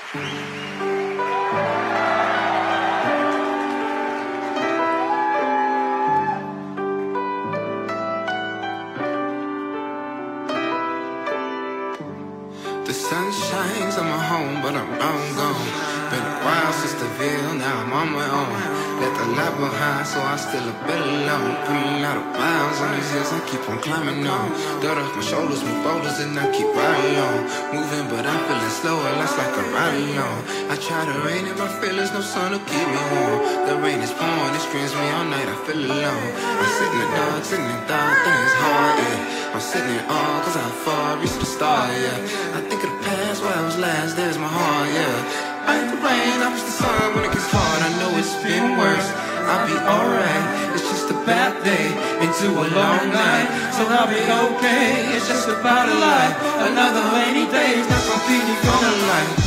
The sun shines on my home, but I'm gone. Been a while since the Ville, now I'm on my own. Left the light behind, so I still a bit alone. Pulling out of bounds on these hills, I keep on climbing on. Dirt off my shoulders, move boulders, and I keep riding on. Moving, but I'm feeling slower, less like I'm riding on. I try to rein in my feelings, no sun to keep me warm. The rain is pouring, it screams me all night, I feel alone. I'm sitting in the dark, and it's hard, yeah. I'm sitting in awe, cause how far I reached the start, yeah. I think of the past, where I was last, there's my heart, yeah. I hate the rain, I wish the sun when it gets hard. I know it's been worse, I'll be alright. It's just a bad day into a long night, so I'll be okay. It's just about a life. Another rainy day, that's my feeling gonna light.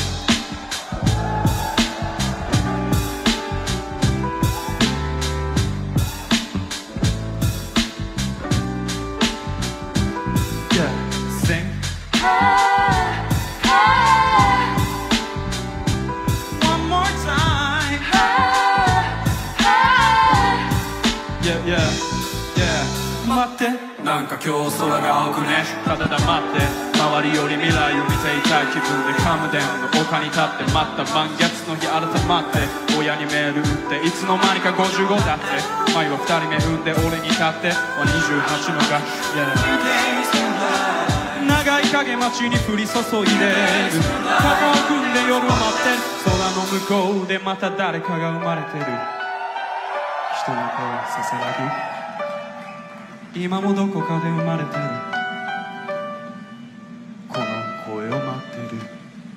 待ってなんか今日空が青くねただ黙って周りより未来を見ていたい気分でカムデンの丘に立って待った満月の日改まって親にメール打っていつの間にか55だって前は2人目産んで俺に立っては28のが、長い影街に降り注いでる肩を組んで夜を待って空の向こうでまた誰かが生まれてる人の声せせらぎ今もどこかで生まれてるこの声を待ってる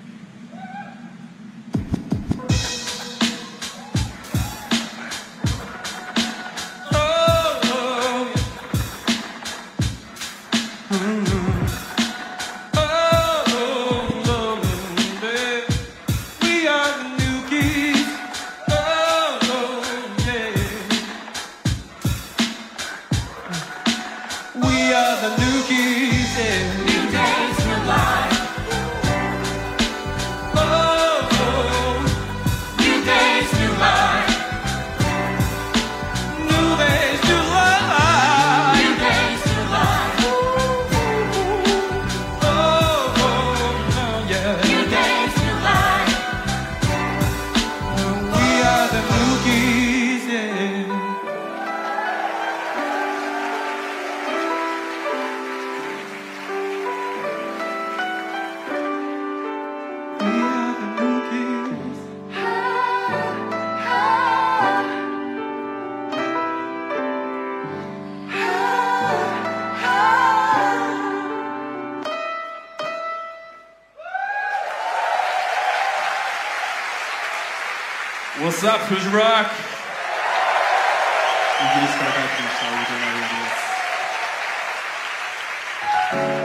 What's up, Fuji Rock? イギリスから帰ってきました。